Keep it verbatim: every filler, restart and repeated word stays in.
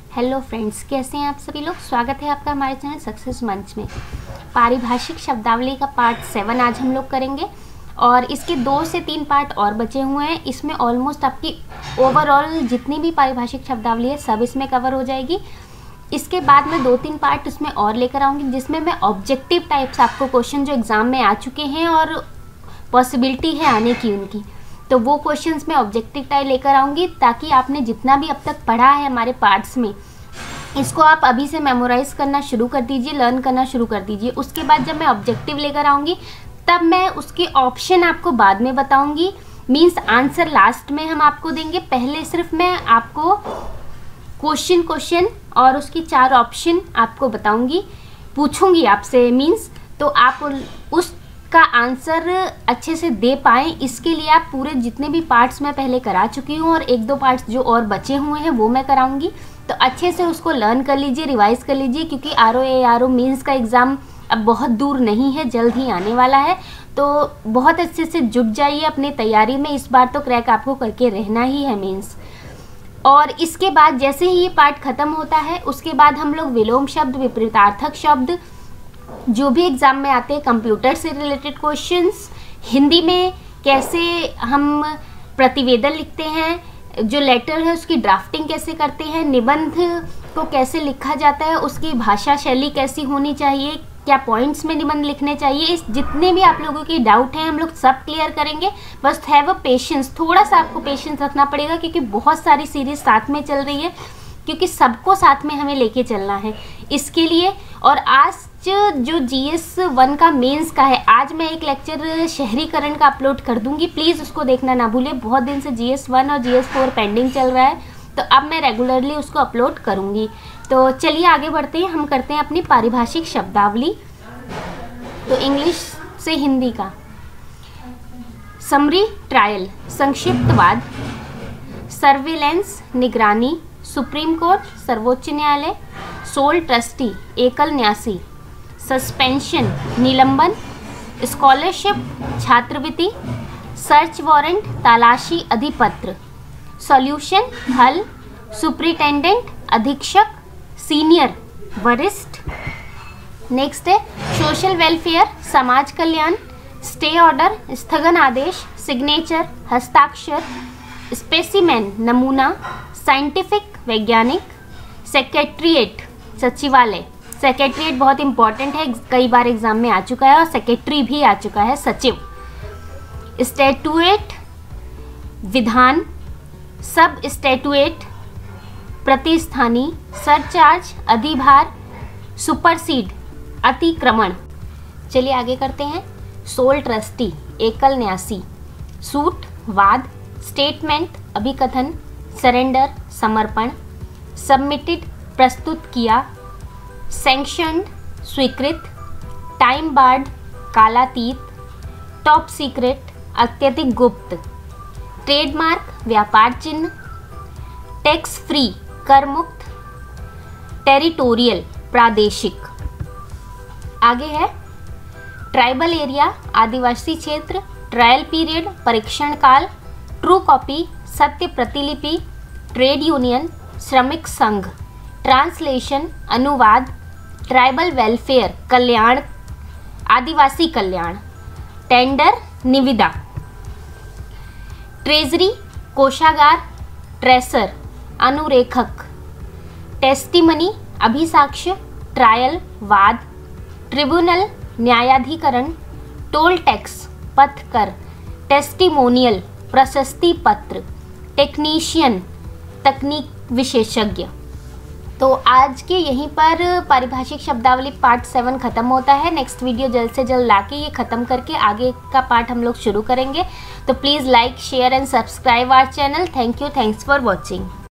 Hello friends, कैसे हैं आप सभी लोग। स्वागत है आपका हमारे चैनल सक्सेस मंच में। पारिभाषिक शब्दावली का पार्ट सेवन आज हम लोग करेंगे और इसके दो से तीन पार्ट और बचे हुए हैं। इसमें ऑलमोस्ट आपकी ओवरऑल जितनी भी पारिभाषिक शब्दावली है सब इसमें कवर हो जाएगी। इसके बाद मैं दो तीन पार्ट उसमें और लेकर आऊँगी जिसमें मैं ऑब्जेक्टिव टाइप्स आपको क्वेश्चन जो एग्ज़ाम में आ चुके हैं और पॉसिबिलिटी है आने की उनकी, तो वो क्वेश्चंस मैं ऑब्जेक्टिव टाइप लेकर आऊँगी ताकि आपने जितना भी अब तक पढ़ा है हमारे पार्ट्स में इसको आप अभी से मेमोराइज़ करना शुरू कर दीजिए, लर्न करना शुरू कर दीजिए। उसके बाद जब मैं ऑब्जेक्टिव लेकर आऊँगी तब मैं उसके ऑप्शन आपको बाद में बताऊँगी, मीन्स आंसर लास्ट में हम आपको देंगे। पहले सिर्फ मैं आपको क्वेश्चन क्वेश्चन और उसकी चार ऑप्शन आपको बताऊँगी, पूछूँगी आपसे, मीन्स तो आप उस का आंसर अच्छे से दे पाएँ। इसके लिए आप पूरे जितने भी पार्ट्स मैं पहले करा चुकी हूँ और एक दो पार्ट्स जो और बचे हुए हैं वो मैं कराऊंगी, तो अच्छे से उसको लर्न कर लीजिए, रिवाइज कर लीजिए, क्योंकि R O A R O mains का एग्ज़ाम अब बहुत दूर नहीं है, जल्द ही आने वाला है। तो बहुत अच्छे से जुट जाइए अपनी तैयारी में, इस बार तो क्रैक आपको करके रहना ही है मीन्स। और इसके बाद जैसे ही ये पार्ट ख़त्म होता है उसके बाद हम लोग विलोम शब्द, विपरीतार्थक शब्द जो भी एग्ज़ाम में आते हैं, कंप्यूटर से रिलेटेड क्वेश्चंस, हिंदी में कैसे हम प्रतिवेदन लिखते हैं, जो लेटर है उसकी ड्राफ्टिंग कैसे करते हैं, निबंध को कैसे लिखा जाता है, उसकी भाषा शैली कैसी होनी चाहिए, क्या पॉइंट्स में निबंध लिखने चाहिए, इस जितने भी आप लोगों की डाउट हैं हम लोग सब क्लियर करेंगे। बस हैव अ पेशेंस, थोड़ा सा आपको पेशेंस रखना पड़ेगा क्योंकि बहुत सारी सीरीज साथ में चल रही है, क्योंकि सबको साथ में हमें लेके चलना है इसके लिए। और आज जो जी एस वन का मेंस का है, आज मैं एक लेक्चर शहरीकरण का अपलोड कर दूंगी, प्लीज़ उसको देखना ना भूलें। बहुत दिन से जी एस वन और जी एस फोर पेंडिंग चल रहा है, तो अब मैं रेगुलरली उसको अपलोड करूंगी। तो चलिए आगे बढ़ते हैं, हम करते हैं अपनी पारिभाषिक शब्दावली। तो इंग्लिश से हिंदी का समरी, ट्रायल, संक्षिप्तवाद, सर्विलेंस, निगरानी, सुप्रीम कोर्ट, सर्वोच्च न्यायालय, सोल ट्रस्टी, एकल न्यासी, सस्पेंशन, निलंबन, स्कॉलरशिप, छात्रवृत्ति, सर्च वारंट, तलाशी अधिपत्र, सॉल्यूशन, हल, सुप्रिटेंडेंट, अधीक्षक, सीनियर, वरिष्ठ। नेक्स्ट है सोशल वेलफेयर, समाज कल्याण, स्टे ऑर्डर, स्थगन आदेश, सिग्नेचर, हस्ताक्षर, स्पेसिमेन, नमूना, साइंटिफिक, वैज्ञानिक, सेक्रेटरीट, सचिवालय। सेक्रेटरीट बहुत इंपॉर्टेंट है, कई बार एग्जाम में आ चुका है, और सेक्रेटरी भी आ चुका है, सचिव। स्टैट्यूएट, विधान, सब स्टैट्यूएट, प्रतिस्थानी, सरचार्ज, अधिभार, सुपरसीड, अतिक्रमण। चलिए आगे करते हैं। सोल ट्रस्टी, एकल न्यासी, सूट, वाद, स्टेटमेंट, अभिकथन, सरेंडर, समर्पण, सबमिटेड, प्रस्तुत किया, सैंक्शनड, स्वीकृत, टाइम बार्ड, कालातीत, टॉप सीक्रेट, अत्यधिक गुप्त, ट्रेडमार्क, व्यापार चिन्ह, टैक्स फ्री, कर मुक्त, टेरिटोरियल, प्रादेशिक। आगे है ट्राइबल एरिया, आदिवासी क्षेत्र, ट्रायल पीरियड, परीक्षण काल, ट्रू कॉपी, सत्य प्रतिलिपि, ट्रेड यूनियन, श्रमिक संघ, ट्रांसलेशन, अनुवाद, ट्राइबल वेलफेयर, कल्याण, आदिवासी कल्याण, टेंडर, निविदा, ट्रेजरी, कोषागार, ट्रेसर, अनुरेखक, टेस्टिमनी, अभिसाक्ष्य, ट्रायल, वाद, ट्रिब्यूनल, न्यायाधिकरण, टोल टैक्स, पथ कर, टेस्टिमोनियल, प्रशस्ति पत्र, टेक्नीशियन, तकनीक विशेषज्ञ। तो आज के यहीं पर पारिभाषिक शब्दावली पार्ट सेवन ख़त्म होता है। नेक्स्ट वीडियो जल्द से जल्द लाके ये ख़त्म करके आगे का पार्ट हम लोग शुरू करेंगे। तो please like, share and subscribe our channel. Thank you, thanks for watching.